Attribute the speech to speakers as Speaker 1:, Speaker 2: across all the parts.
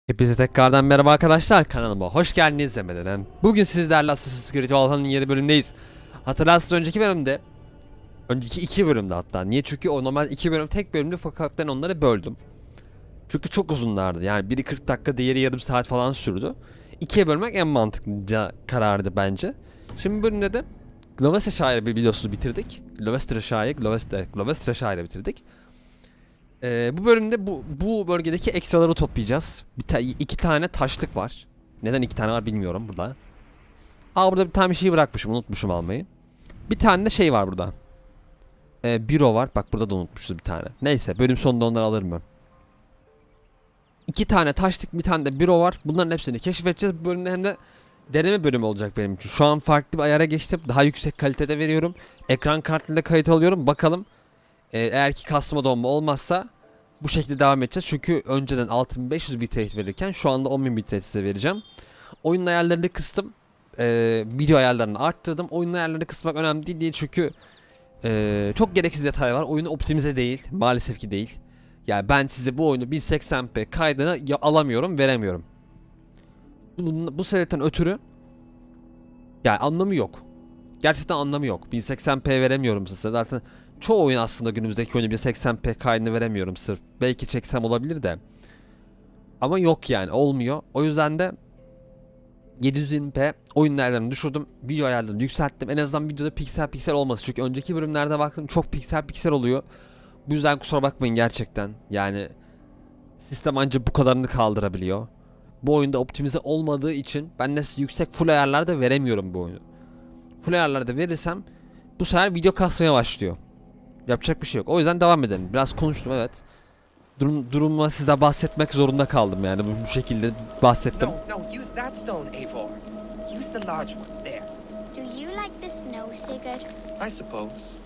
Speaker 1: Hepinize tekrardan merhaba arkadaşlar, kanalıma hoş geldiniz demeden. Bugün sizlerle Assassin's Creed Valhalla'nın yeni bölümündeyiz. Hatırlarsınız önceki iki bölümde hatta. Niye? Çünkü o normal iki bölüm tek bölümdü fakat ben onları böldüm. Çünkü çok uzunlardı, yani biri 40 dakika diğeri yarım saat falan sürdü. İkiye bölmek en mantıklı karardı bence. Şimdi bu bölümde de Glovestre Shire'ı bir videosunu bitirdik. Glovestre Shire'ı bitirdik. Bu bölümde bu bölgedeki ekstraları toplayacağız. İki tane taşlık var. Neden iki tane var bilmiyorum burada. Burada bir tane şey bırakmışım, unutmuşum almayı. Bir tane de şey var burada. Büro var. Bak burada da unutmuşuz bir tane. Neyse, bölüm sonunda onları alırım ben. İki tane taşlık, bir tane de büro var. Bunların hepsini keşfedeceğiz. Bu bölümde hem de deneme bölümü olacak benim için. Şu an farklı bir ayara geçtim. Daha yüksek kalitede veriyorum. Ekran kartıyla kayıt alıyorum. Bakalım. Eğer ki kasma donma olmazsa bu şekilde devam edeceğiz. Çünkü önceden 6500 bitrate verirken şu anda 10.000 bitrate size vereceğim. Oyunun ayarlarını kıstım. Video ayarlarını arttırdım. Oyunun ayarlarını kısmak önemli değil çünkü çok gereksiz detay var. Oyunu optimize değil. Maalesef ki değil. Yani ben size bu oyunu 1080p kaydını alamıyorum, veremiyorum. Bu sebepten ötürü yani anlamı yok. Gerçekten anlamı yok. 1080p veremiyorum size. Zaten çoğu oyun aslında günümüzdeki oyunu 1080p kaydını veremiyorum sırf. Belki çeksem olabilir de. Ama yok yani, olmuyor. O yüzden de 720p oyun ayarlarını düşürdüm. Video ayarlarını yükselttim. En azından videoda piksel piksel olması. Çünkü önceki bölümlerde baktım çok piksel piksel oluyor. Bu yüzden kusura bakmayın gerçekten. Yani sistem ancak bu kadarını kaldırabiliyor. Bu oyunda optimize olmadığı için ben de yüksek full ayarlarda veremiyorum bu oyunu. Full ayarlarda verirsem bu sefer video kasmaya başlıyor. Yapacak bir şey yok. O yüzden devam edelim. Biraz konuştum, evet. Duruma size bahsetmek zorunda kaldım, yani bu şekilde bahsettim.
Speaker 2: No, use that stone, Eivor. Use the large one there.
Speaker 3: Do you like the snow, Sigurd?
Speaker 2: I suppose.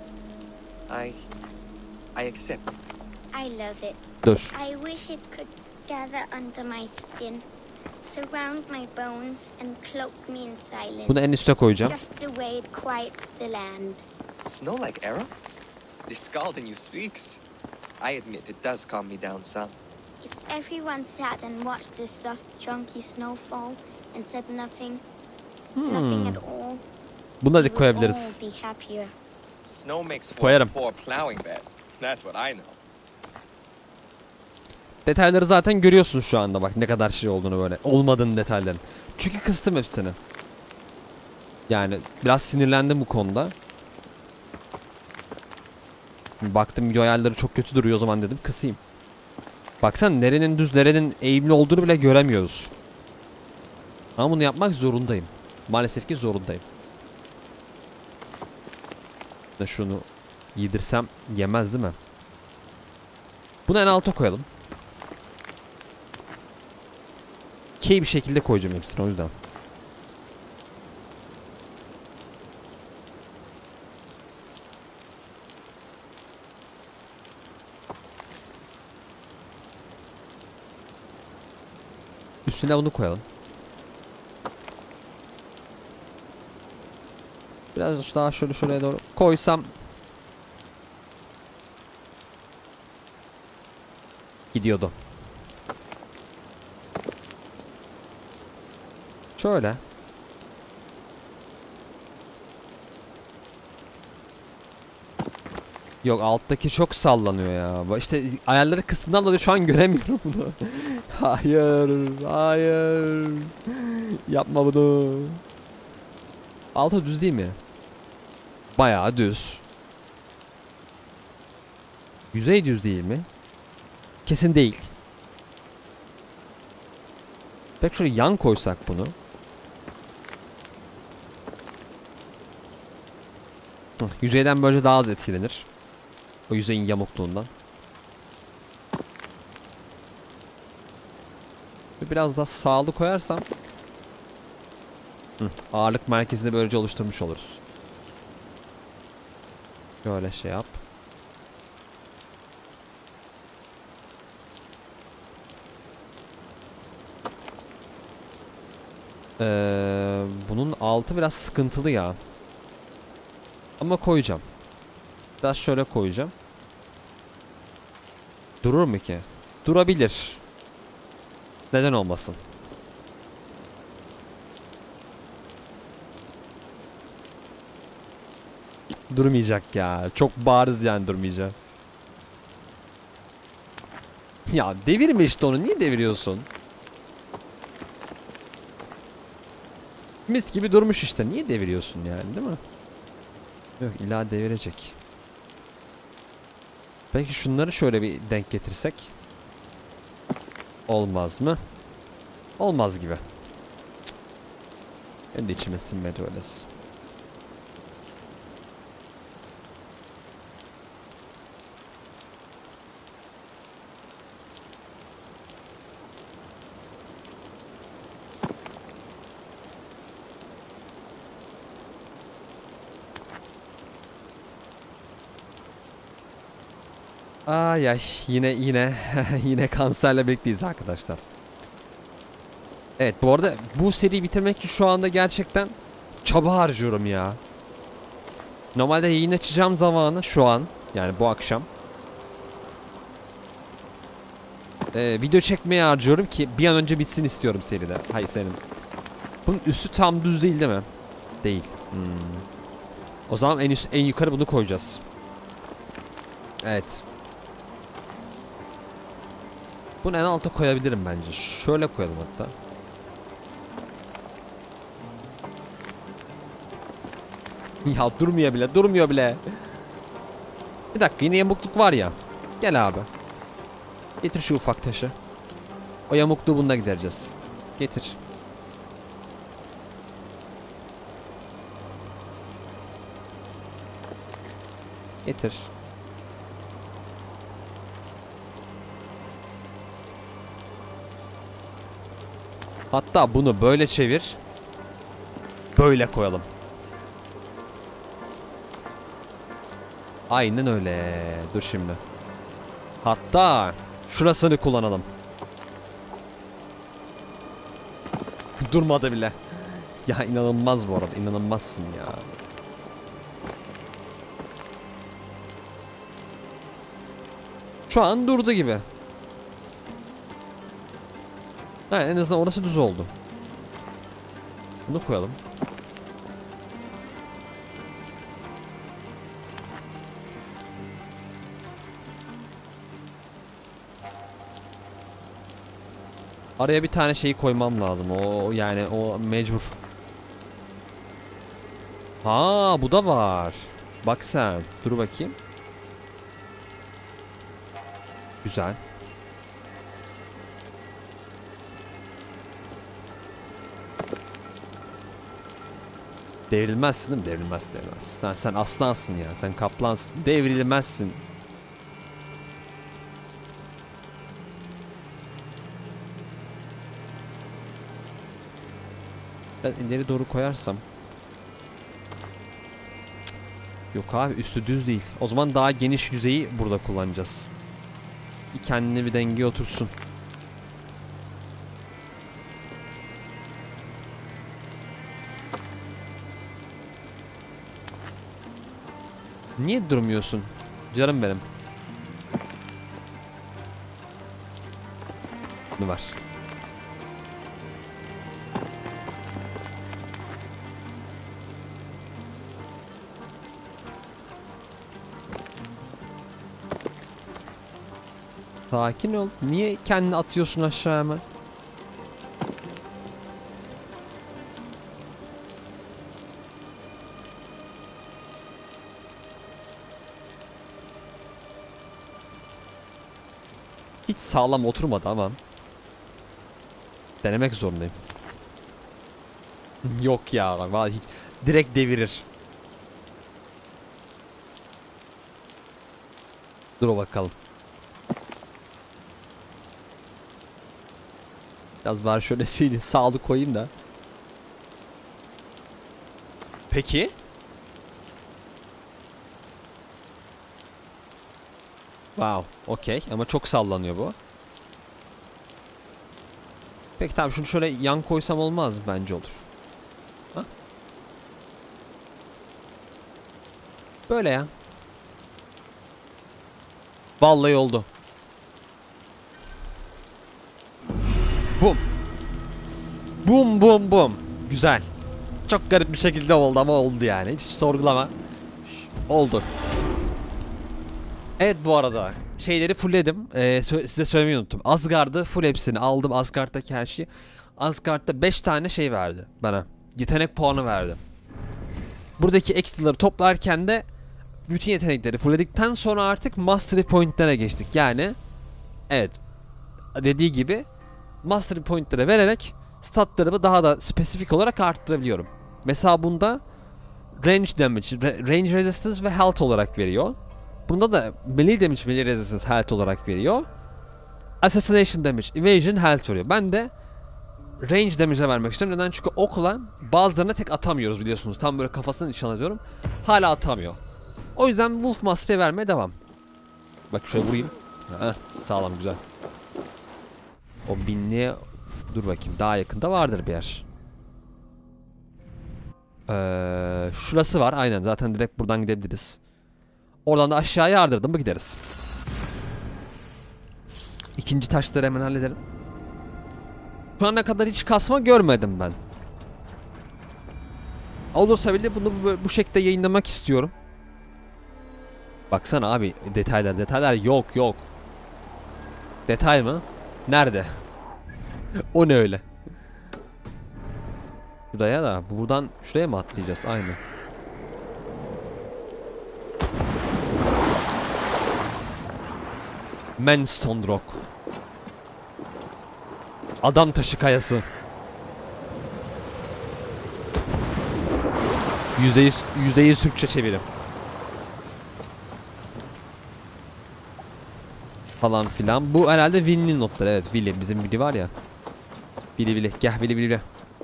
Speaker 2: I accept.
Speaker 3: I love it.
Speaker 1: Dur.
Speaker 3: I wish it could gather under my skin, surround my bones and cloak me in silence.
Speaker 1: Bunu en üste koyacağım.
Speaker 3: Just the way it quiets the land.
Speaker 2: Snow like arrows? The skald in you speaks. I admit it does calm me down some.
Speaker 3: If everyone sat and watched the soft, chunky snowfall and said nothing at all,
Speaker 1: Bunu da
Speaker 3: we would
Speaker 1: koyabiliriz.
Speaker 3: all be happier.
Speaker 2: Snow makes for
Speaker 1: Koyarım.
Speaker 2: a poor plowing bed. That's what I know.
Speaker 1: Detayları zaten görüyorsunuz şu anda, bak ne kadar şey olduğunu, böyle olmadığını detayların. Çünkü kıstım hepsini. Yani biraz sinirlendim bu konuda. Baktım video ayarları çok kötü duruyor, o zaman dedim kısayım. Baksana nerenin düz nerenin eğimli olduğunu bile göremiyoruz. Ama bunu yapmak zorundayım. Maalesef ki zorundayım. Şunu yedirsem yemez değil mi? Bunu en alta koyalım. Key bir şekilde koyacağım hepsini, o yüzden. Üstüne bunu koyalım. Biraz daha şöyle şuraya doğru koysam gidiyordu. Şöyle. Yok, alttaki çok sallanıyor ya. İşte ayarları kısmından dolayı şu an göremiyorum bunu. Hayır. Yapma bunu. Altta düz değil mi? Bayağı düz. Yüzey düz değil mi? Kesin değil. Peki şöyle yan koysak bunu. Yüzeyden böylece daha az etkilenir. O yüzeyin yamukluğundan. Ve biraz daha sağlı koyarsam ağırlık merkezini böylece oluşturmuş oluruz. Böyle şey yap. Bunun altı biraz sıkıntılı ya. Ama koyacağım. Biraz şöyle koyacağım. Durur mu ki? Durabilir. Neden olmasın? Durmayacak ya. Çok bariz yani durmayacak. Ya devirme işte onu. Niye deviriyorsun? Mis gibi durmuş işte. Niye deviriyorsun yani, değil mi? Yok, illa devirecek. Peki şunları şöyle bir denk getirsek. Olmaz mı? Olmaz gibi. Cık. Ben de içime sinmedi öylesi. Ay ay, yine yine kanserle birlikteyiz arkadaşlar. Evet, bu arada bu seriyi bitirmek için şu anda gerçekten çaba harcıyorum ya. Normalde yayın açacağım zamanı şu an, yani bu akşam. Video çekmeye harcıyorum ki bir an önce bitsin istiyorum seride. Hayır, senin. Bunun üstü tam düz değil mi? Değil. O zaman en yukarı bunu koyacağız. Evet. Bunu en alta koyabilirim bence. Şöyle koyalım hatta. Ya durmuyor bile. Bir dakika, yine yamukluk var ya. Gel abi. Getir şu ufak taşı. O yamukluğu bununla gidereceğiz. Getir. Getir. Hatta bunu böyle çevir. Böyle koyalım. Aynen öyle. Dur şimdi. Hatta şurasını kullanalım. Durmadı bile. Ya inanılmaz bu arada. İnanılmazsın ya. Şu an durdu gibi. Ha, en azından orası düz oldu. Bunu koyalım. Araya bir tane şeyi koymam lazım. O yani o mecbur. Ha, bu da var. Bak sen. Dur bakayım. Güzel. Devrilmezsin değil mi? Devrilmez. Sen aslansın ya. Sen kaplansın. Devrilmezsin. Ben ileri doğru koyarsam. Yok abi, üstü düz değil. O zaman daha geniş yüzeyi burada kullanacağız. Kendine bir dengeye otursun. Niye durmuyorsun? Canım benim. Bunu ver. Sakin ol. Niye kendini atıyorsun aşağı hemen? Hiç sağlam oturmadı ama. Denemek zorundayım. Yok ya, vallahi hiç. Direkt devirir. Dur bakalım. Biraz var şöyle sağlı koyayım da. Peki. Wow, okey, ama çok sallanıyor bu. Peki tamam, şunu şöyle yan koysam olmaz mı? Bence olur. Ha? Böyle ya. Vallahi oldu. Bum. Bum bum bum. Güzel. Çok garip bir şekilde oldu ama oldu yani. Hiç sorgulama. Oldu. Evet, bu arada şeyleri fullledim. Size söylemeyi unuttum. Asgard'ı full hepsini aldım. Asgard'daki her şeyi. Asgard'da 5 tane şey verdi bana. Yetenek puanı verdi. Buradaki ekstraları toplarken de bütün yetenekleri fullledikten sonra artık Mastery Point'lere geçtik. Yani evet, dediği gibi Mastery Point'lere vererek statlarımı daha da spesifik olarak arttırabiliyorum. Mesela bunda Range Damage, Range Resistance ve Health olarak veriyor. Bunda da Melee Damage, Melee Resistance, Health olarak veriyor. Assassination Damage, Evasion, Health veriyor. Ben de Range Damage'e vermek istiyorum. Neden? Çünkü okla bazılarına tek atamıyoruz biliyorsunuz. Tam böyle kafasını nişan alıyorum. Hala atamıyor. O yüzden Wolf Master'e vermeye devam. Bak şöyle vurayım. Heh, sağlam, güzel. O binliğe dur bakayım, daha yakında vardır bir yer. Şurası var aynen, zaten direkt buradan gidebiliriz. Oradan da aşağıya yardırdım mı gideriz. İkinci taşları hemen halledelim. Şu ana kadar hiç kasma görmedim ben. Olursa bile bunu bu şekilde yayınlamak istiyorum. Baksana abi, detaylar yok. Detay mı? Nerede? O ne öyle? Şuraya da buradan şuraya mı atlayacağız? Aynen. Manstone Rock. Adam taşı kayası. %100 Türkçe çevirim. Falan filan. Bu herhalde Willy'nin notları. Evet, Willy. Bizim Willy var ya. Willy. Gel Willy.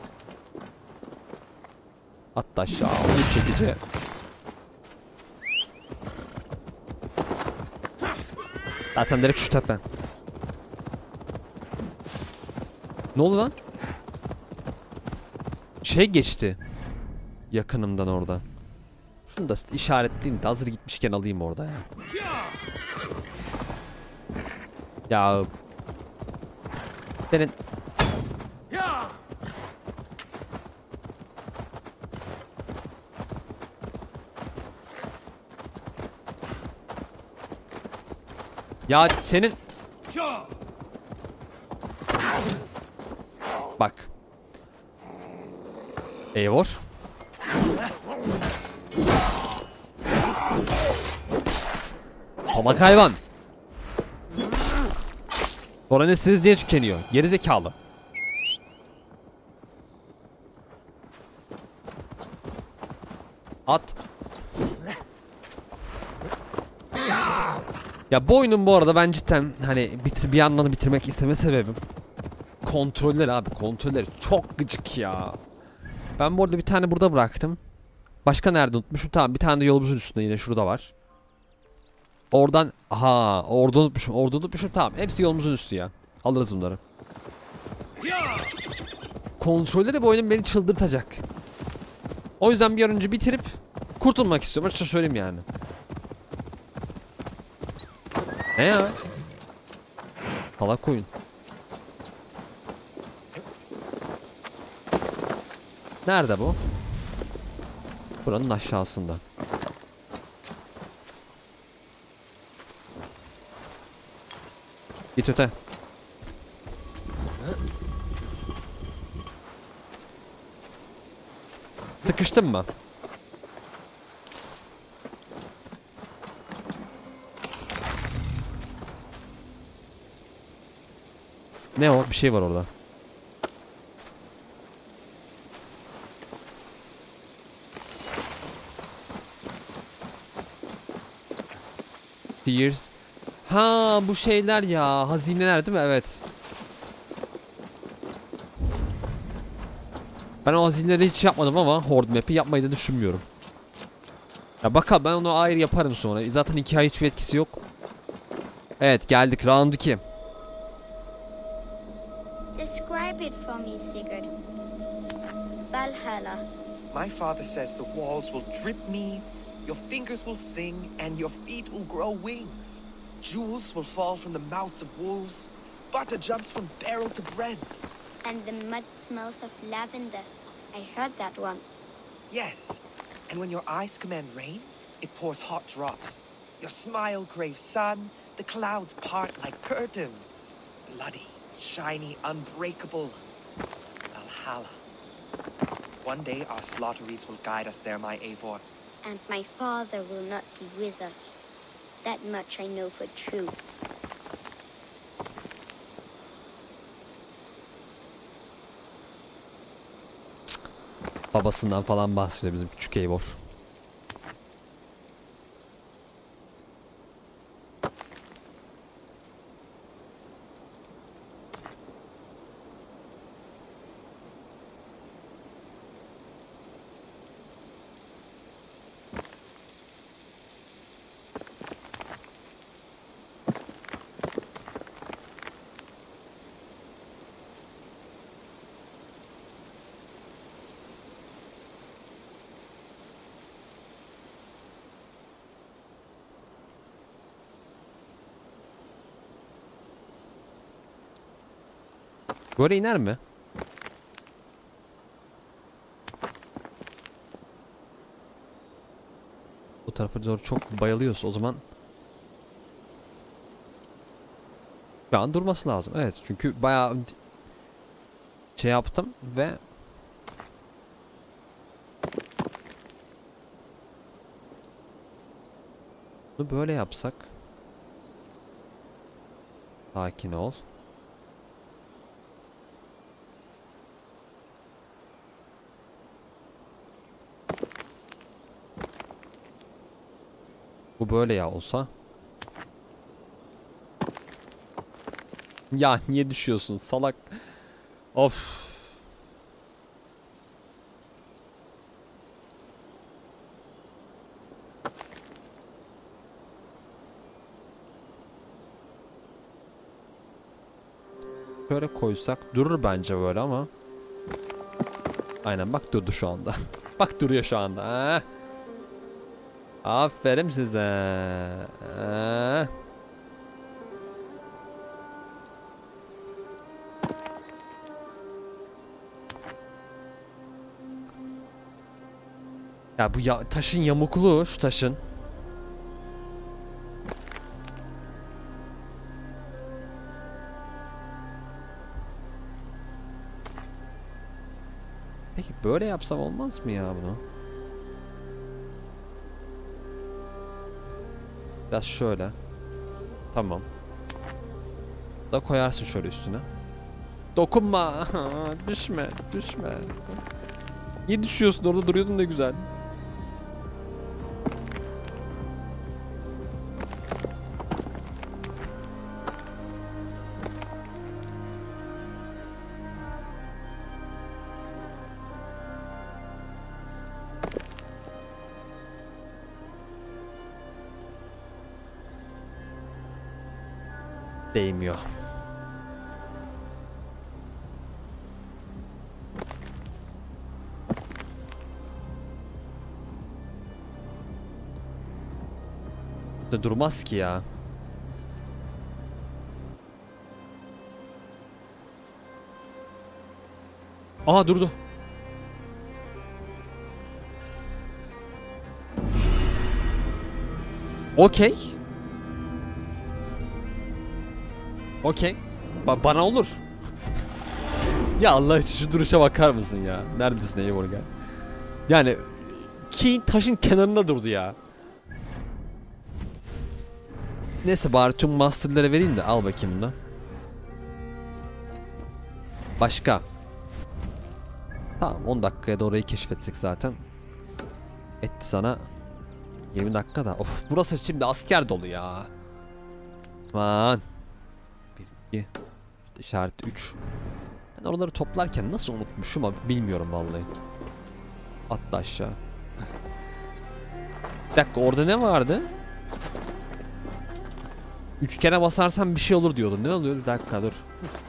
Speaker 1: Hatta aşağı. Bu çekici. Zaten direkt şu tepe. Ne oldu lan? Şey geçti. Yakınımdan orada. Şunu da işaretleyeyim de hazır gitmişken alayım orada ya. Ya. Senin. Ya senin. Bak. Eivor. Tomak hayvan. Sonra ne istediğiniz diye tükeniyor. Gerizekalı. At. Ya bu oyunun bu arada ben cidden hani bir yandan bitirmek isteme sebebim kontroller abi, kontrolleri çok gıcık ya. Ben bu arada bir tane burada bıraktım. Başka nerede unutmuşum? Tamam, bir tane de yolumuzun üstünde yine şurada var. Oradan orada unutmuşum. Tamam, hepsi yolumuzun üstü ya. Alırız bunları. Kontrolleri bu oyunun beni çıldırtacak. O yüzden bir an önce bitirip kurtulmak istiyorum. Açıkça söyleyeyim yani. Ne ya? Salak oyun. Nerede bu? Buranın aşağısında. Git öte. Sıkıştın mı? Ne o? Bir şey var orada. Tears. Ha, bu şeyler ya, hazineler değil mi? Evet. Ben o hazineleri hiç yapmadım ama Horde map'i yapmayı da düşünmüyorum. Ya bakalım, ben onu ayrı yaparım sonra. Zaten hikaye hiçbir etkisi yok. Evet, geldik round 2.
Speaker 3: Describe it for me, Sigurd. Valhalla.
Speaker 2: My father says the walls will drip me, your fingers will sing, and your feet will grow wings. Jewels will fall from the mouths of wolves,
Speaker 4: butter jumps from barrel to bread.
Speaker 3: And the mud smells of lavender. I heard that once.
Speaker 4: Yes, and when your eyes command rain, it pours hot drops. Your smile craves sun, the clouds part like curtains. Bloody, shiny, unbreakable. Valhalla. One day our slaughter reeds will guide us there, my Eivor.
Speaker 3: And my father will not be with us. That much I know for true.
Speaker 1: Babasından falan bahsediyor bizim küçük Eivor. Böyle iner mi? Bu tarafa doğru çok bayılıyoruz o zaman. Şu an durması lazım. Evet, çünkü bayağı şey yaptım ve bunu böyle yapsak. Sakin ol. Bu böyle ya olsa. Ya niye düşüyorsun salak? Of. Şöyle koysak durur bence böyle ama. Aynen bak durdu şu anda. Bak duruyor şu anda. Ha? Aferin size. Ya bu ya taşın yamukluğu şu taşın. Peki böyle yapsam olmaz mı ya bunu? Biraz şöyle. Tamam. Da koyarsın şöyle üstüne. Dokunma. Düşme, düşme. Niye düşüyorsun? Orada duruyordun ne güzel. Değmiyor. Da durmaz ki ya. Aha durdu. Okey. Okey. Bana olur. Ya Allah için şu duruşa bakar mısın ya? Neredesin Eivor gel. Yani ki taşın kenarında durdu ya. Neyse bari tüm master'ları vereyim de al bakayım bunu. Başka. Tamam 10 dakikaya da orayı keşfetsek zaten. Etti sana 20 dakika da. Of burası şimdi asker dolu ya. Aman. 1, 2, işaret 3. Ben oraları toplarken nasıl unutmuşum ama bilmiyorum vallahi. Atla aşağı. Bir dakika orada ne vardı? Üçgene basarsam bir şey olur diyordun. Ne oluyor? Bir dakika dur.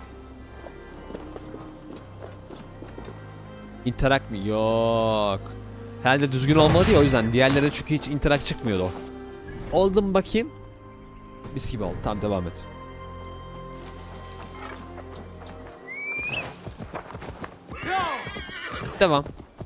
Speaker 1: Interak mı? Yok. Herhalde düzgün olmadı ya o yüzden. Diğerlere çünkü hiç interak çıkmıyordu. Oldu mu bakayım? Mis gibi oldu. Tamam devam et. Devam.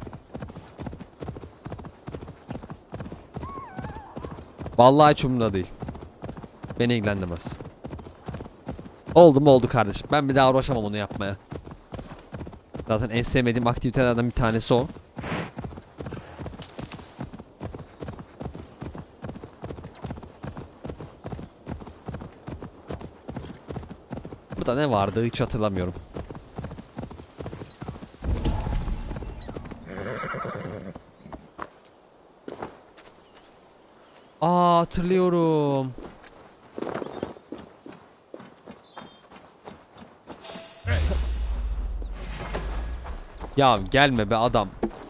Speaker 1: Vallahi hiç umurumda değil. Beni ilgilendirmez. Oldu mu oldu kardeşim. Ben bir daha uğraşamam onu yapmaya. Zaten en sevmediğim aktivitelerden bir tanesi o. Burada ne vardı hiç hatırlamıyorum. Aa, hatırlıyorum. Ya gelme be adam.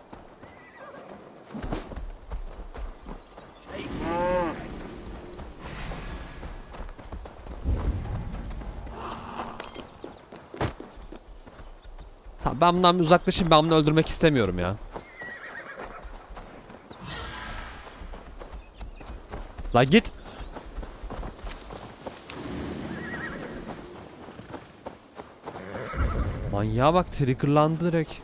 Speaker 1: Tamam, ben bundan bir uzaklaşayım. Ben bunu öldürmek istemiyorum ya. La git. Manyağa bak, triggerlandı direkt.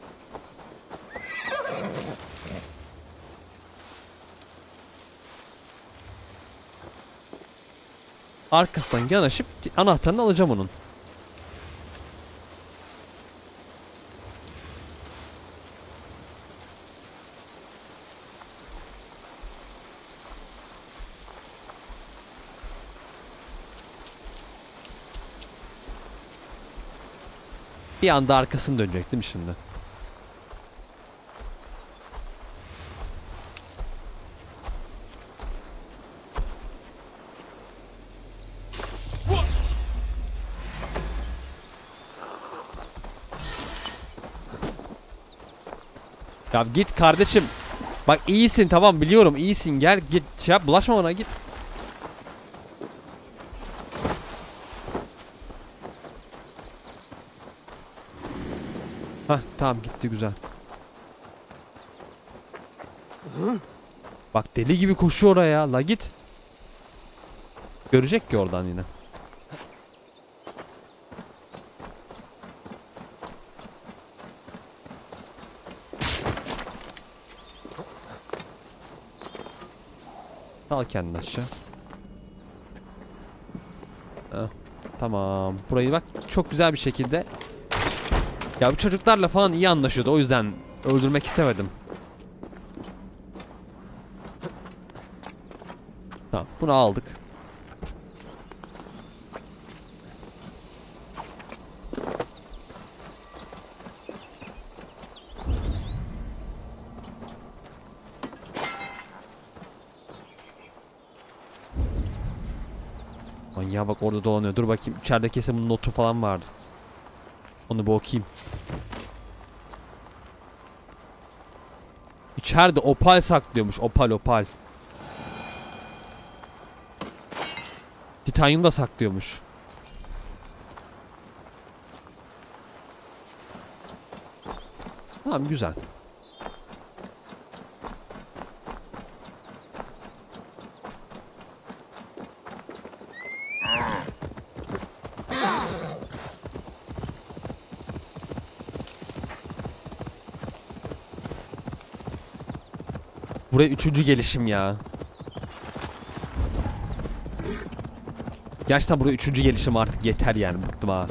Speaker 1: Arkasından yanaşıp anahtarını alacağım onun. Bir anda arkasını dönecek değil mi şimdi? Ya git kardeşim. Bak iyisin, tamam biliyorum iyisin, gel git şey yap, bulaşma bana, git. Hah tamam, gitti, güzel. Bak deli gibi koşuyor oraya, la git. Görecek ki oradan yine. Al kendini aşağı. Heh, tamam. Burayı bak çok güzel bir şekilde. Ya bu çocuklarla falan iyi anlaşıyordu, o yüzden öldürmek istemedim. Tamam, bunu aldık. Ya bak orada dolanıyor. Dur bakayım, içeride kesin bunun notu falan vardı. Onu bir okuyayım. İçeride opal saklıyormuş. Opal. Titanyum da saklıyormuş. Tamam, güzel. Buraya 3. gelişim ya. Gerçekten buraya 3. gelişim, artık yeter yani, bıktım ha.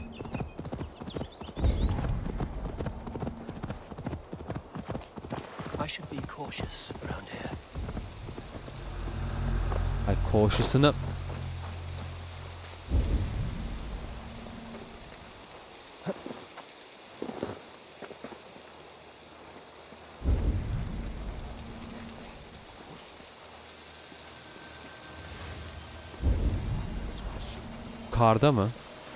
Speaker 5: I should be cautious around here.
Speaker 1: Ay koşusunu. Karda mı?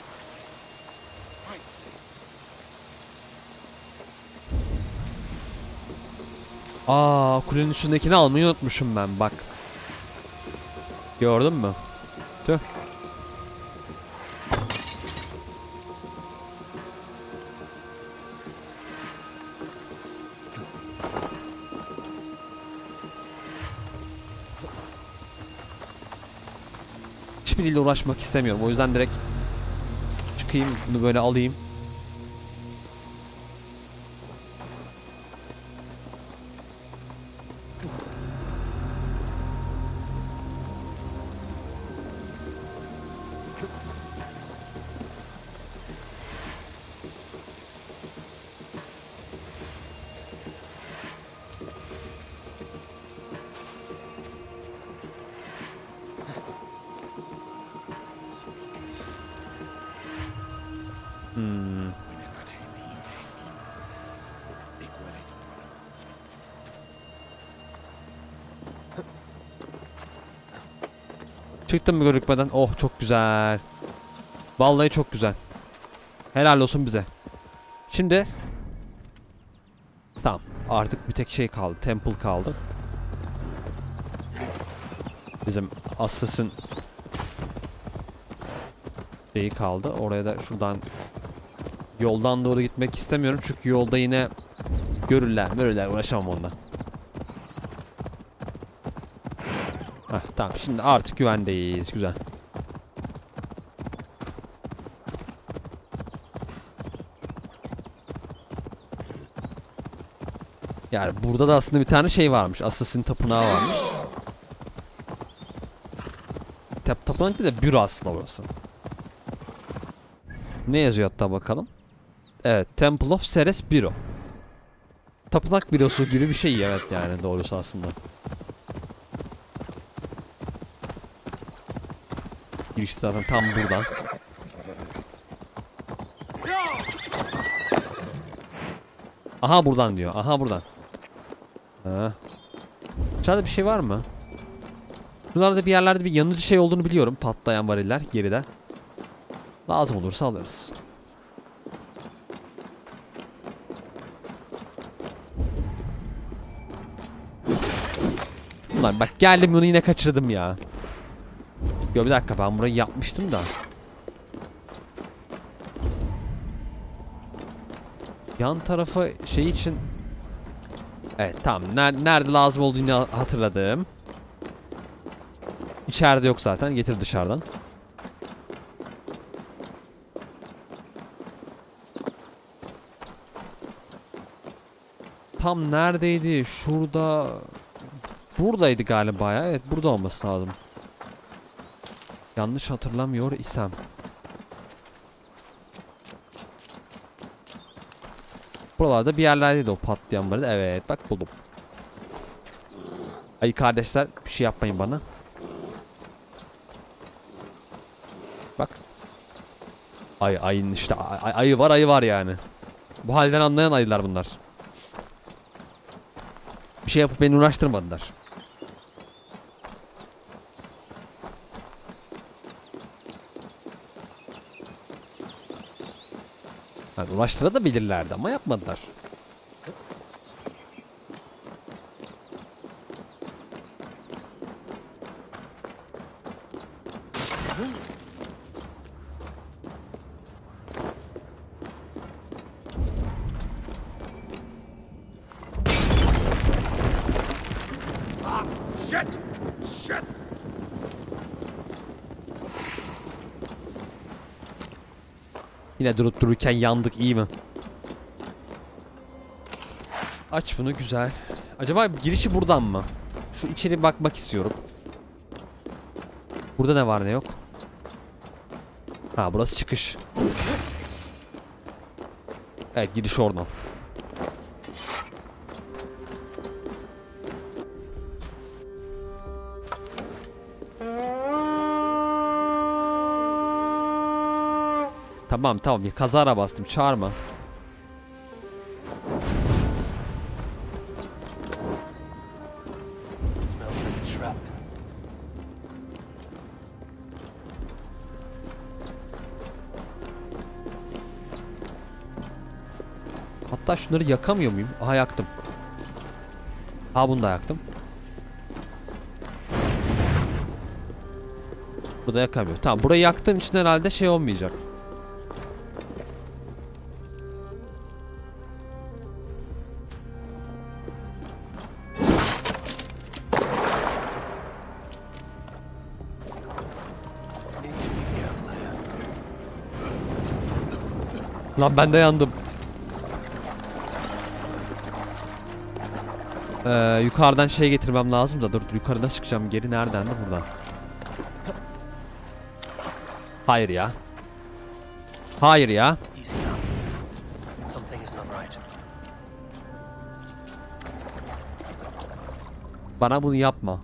Speaker 1: Aa, kulenin üstündekini almayı unutmuşum ben, bak. Gördün mü? Tüh. Hiçbiriyle uğraşmak istemiyorum. O yüzden direkt çıkayım, bunu böyle alayım. Çıktım mı görükmeden? Oh çok güzel. Vallahi çok güzel. Helal olsun bize. Şimdi tamam, artık bir tek şey kaldı. Temple kaldı. Bizim Assassin şeyi kaldı. Oraya da şuradan yoldan doğru gitmek istemiyorum çünkü yolda yine görürler uğraşamam onunla. Heh, tamam, şimdi artık güvendeyiz. Güzel. Yani burada da aslında bir tane şey varmış. Assassin tapınağı varmış. Tapınak değil de büro aslında burası. Ne yazıyor hatta bakalım. Evet, Temple of Ceres Büro. Tapınak bürosu gibi bir şey, evet, yani doğrusu aslında. Giriş zaten tam buradan. Aha buradan diyor. Aha buradan. Ha. İçeride bir şey var mı? Buralarda bir yerlerde bir yanıcı şey olduğunu biliyorum. Patlayan variller geride. Lazım olursa alırız. Ulan bak, geldim bunu yine kaçırdım ya. Yo bir dakika, ben burayı yapmıştım da. Yan tarafı şey için. Evet tamam, nerede lazım olduğunu hatırladım. İçeride yok zaten, getir dışarıdan. Tam neredeydi? Şurada. Buradaydı galiba ya. Evet, burada olması lazım. Yanlış hatırlamıyor isem. Buralarda bir yerlerdeydi o patlayan vardı. Evet bak, buldum. Ay kardeşler, bir şey yapmayın bana. Bak. Ayın işte ayı var yani. Bu halden anlayan ayılar bunlar. Bir şey yapıp beni uğraştırmadılar. Yani uğraştırabilirlerdi ama yapmadılar. Yine durup dururken yandık, iyi mi? Aç bunu, güzel. Acaba girişi buradan mı? Şu içeri bakmak istiyorum. Burada ne var ne yok? Ha, burası çıkış. Evet, giriş oradan. Tamam, kazara bastım, çağırma.
Speaker 5: Smells like a trap.
Speaker 1: Hatta şunları yakamıyor muyum? Aha, yaktım. Ha, bunu da yaktım. Burada yakamıyor. Tamam, burayı yaktığım için herhalde şey olmayacak.
Speaker 5: Need to be careful here.
Speaker 1: Lan ben de yandım. Yukarıdan şey getirmem lazım da, dur yukarıda çıkacağım, geri nereden de buradan. Hayır ya.
Speaker 5: Easy now.
Speaker 1: Bana bunu yapma.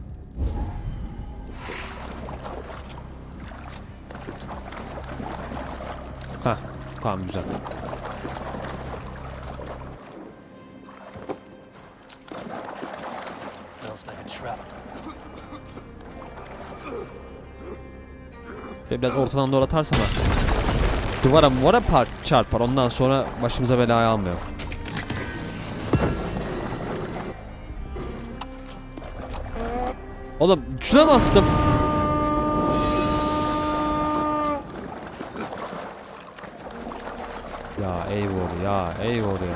Speaker 1: Hah, tamam güzel.
Speaker 5: Smells like a trap.
Speaker 1: Biraz ortadan doğru atarsam ha. Duvara çarpar, ondan sonra başımıza belaya almıyor. Oğlum şuna bastım. Ya Eivor ya, Eivor ya.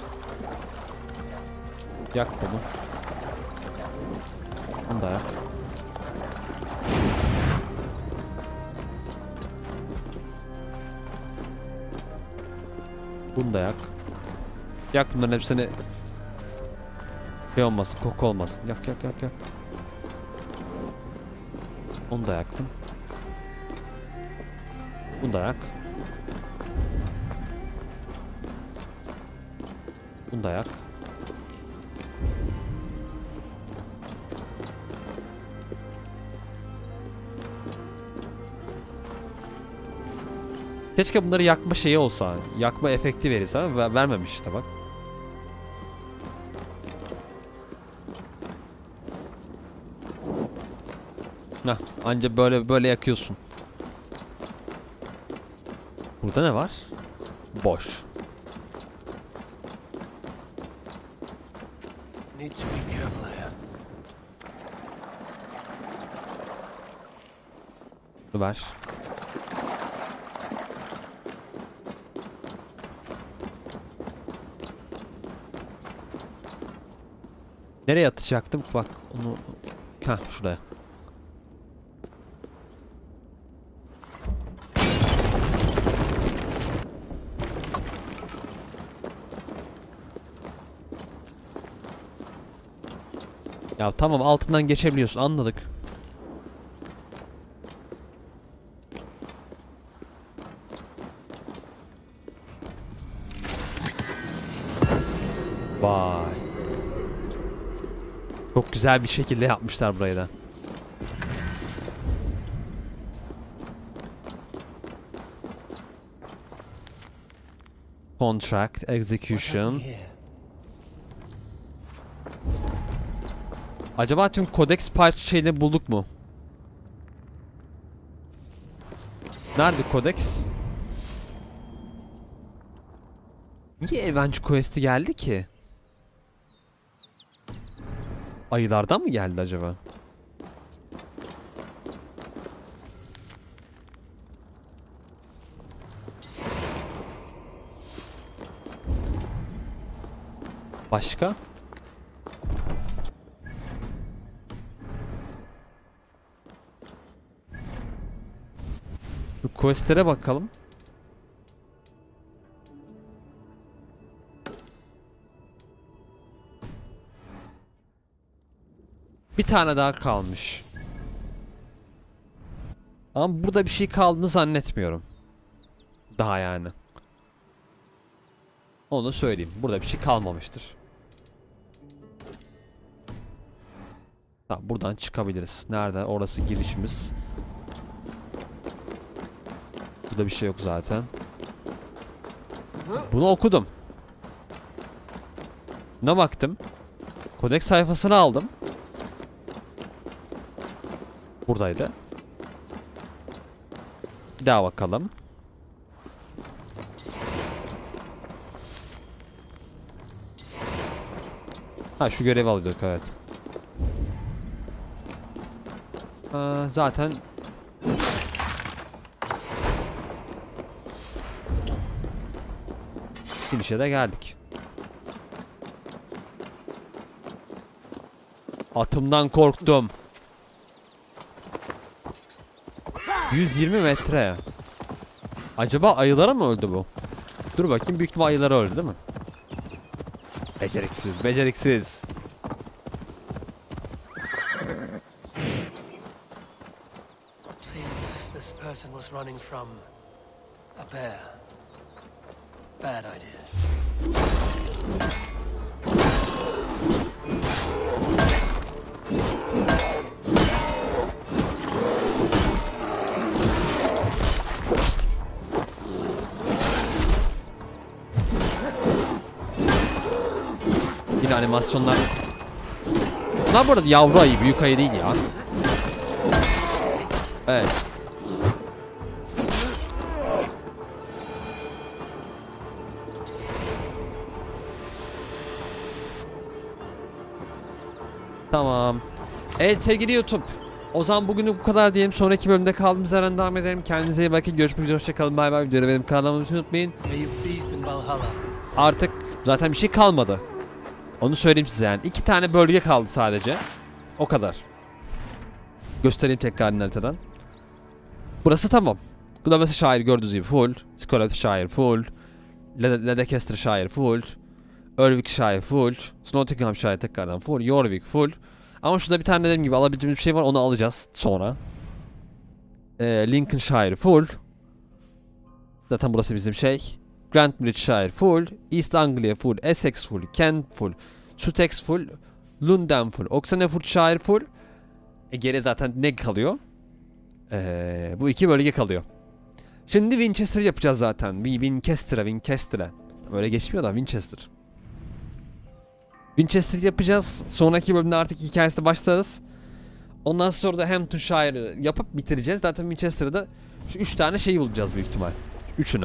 Speaker 1: Yak bunu. Bunu da yak. Bunu da yak. Yak bunların hepsini. Şey olmasın, koku olmasın. Yak yak yak yak. Onu da yaktım. Bunu da yak. Bunu da yak. Keşke bunları yakma şeyi olsa, yakma efekti verirse ama vermemiş işte bak. Heh, anca böyle yakıyorsun. Burada ne var? Boş.
Speaker 5: Need to be careful here.
Speaker 1: Bunu ver. Nereye atacaktım? Bak onu... Heh, şuraya. Ya tamam, altından geçebiliyorsun, anladık. Vay. Çok güzel bir şekilde yapmışlar burayı da. Contract, execution. Acaba tüm Codex parça şeyini bulduk mu? Nerede Codex? Niye Avenge Quest'i geldi ki? Ayılardan mı geldi acaba? Başka? Şu quest'lere bakalım. Bir tane daha kalmış. Ama burada bir şey kaldığını zannetmiyorum. Daha yani. Onu söyleyeyim. Burada bir şey kalmamıştır. Tamam, buradan çıkabiliriz. Nerede? Orası girişimiz. Burada bir şey yok zaten. Bunu okudum. Ne baktım? Kodeks sayfasını aldım. Buradaydı. Bir daha bakalım. Ha, şu görevi alıyorduk, evet. Zaten finish'e de geldik. Atımdan korktum. 120 metre. Acaba ayılara mı öldü bu? Dur bakayım, büyük ihtimalle ayılara öldü değil mi? Beceriksiz, beceriksiz.
Speaker 5: Seems this person was running from a bear. Bad idea.
Speaker 1: Yine animasyonlar. Bunlar bu arada yavru ayı, büyük ayı değil ya. Evet. Tamam. Evet sevgili YouTube. O zaman bugünlük bu kadar diyelim. Sonraki bölümde kaldığımız yerden devam edelim. Kendinize iyi bakın. Görüşmek üzere. Hoşçakalın. Bay bay. Videoyu benim kanalımı unutmayın.
Speaker 5: May you feast in Valhalla.
Speaker 1: Artık zaten bir şey kalmadı. Onu söyleyeyim size yani. 2 tane bölge kaldı sadece. O kadar. Göstereyim tekrar haritadan. Burası tamam. Gloucestershire gördüğünüz gibi full. Scotlandshire full. Leicestershire full. Warwickshire full. Nottinghamshire tekrardan full. York full. Ama şurada bir tane dediğim gibi alabileceğimiz bir şey var. Onu alacağız sonra. Lincolnshire full. Zaten burası bizim şey. Grantbridgeshire full. East Anglia full. Essex full. Kent full. Sussex full. London full. Oxfordshire full. Geri zaten ne kalıyor? Bu 2 bölge kalıyor. Şimdi Winchester yapacağız zaten. Winchester'a. Böyle geçmiyor da Winchester. Winchester yapacağız. Sonraki bölümde artık hikayesine başlarız. Ondan sonra da Hamptonshire yapıp bitireceğiz. Zaten Winchester'da şu 3 tane şeyi bulacağız büyük ihtimal. Üçünü.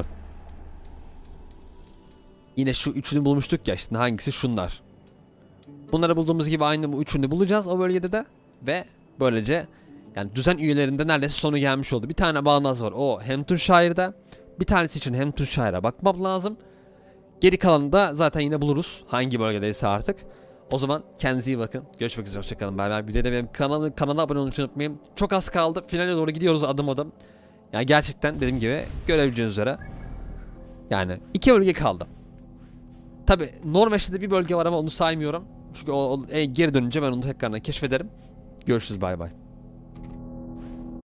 Speaker 1: Yine şu üçünü bulmuştuk ya işte, hangisi şunlar. Bunları bulduğumuz gibi aynı bu üçünü bulacağız o bölgede de. Ve böylece yani düzen üyelerinde neredeyse sonu gelmiş oldu. Bir tane bağnaz var, o Hamptonshire'da. Bir tanesi için Hamptonshire'a bakmam lazım. Geri kalanını da zaten yine buluruz. Hangi bölgedeyse artık. O zaman kendinize iyi bakın. Görüşmek üzere. Hoşçakalın. Bay bay. Bir de benim kanala abone olmayı unutmayın. Çok az kaldı. Finale doğru gidiyoruz adım adım. Yani gerçekten dediğim gibi görebileceğiniz üzere. Yani 2 bölge kaldı. Tabi Norveç'te de bir bölge var ama onu saymıyorum. Çünkü geri dönünce ben onu tekrardan keşfederim. Görüşürüz. Bay bay.